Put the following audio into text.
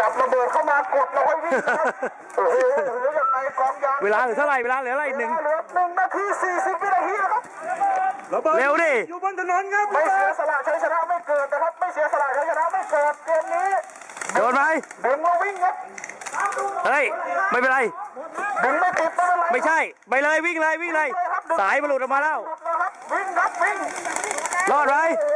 จับระเบิดเข้ามากดเราให้วิ่งโอ้โหยังไงกองยางเวลาเหลือเท่าไหร่เวลาเหลืออะไรหนึ่งเหลือ1 นาที 40 วินาทีนะครับเร็วดิอยู่บนถนนครับไม่เสียสละชัยชนะไม่เกิดนะครับไม่เสียสละชัยชนะไม่เกิดเกมนี้โดนไหมดึงมาวิ่งครับเฮ้ยไม่เป็นไรดึงไม่ติดไม่เป็นไรไม่ใช่ไปเลยวิ่งเลยวิ่งเลยสายมันหลุดออกมาแล้ววิ่งครับวิ่งรอดไหมโอ้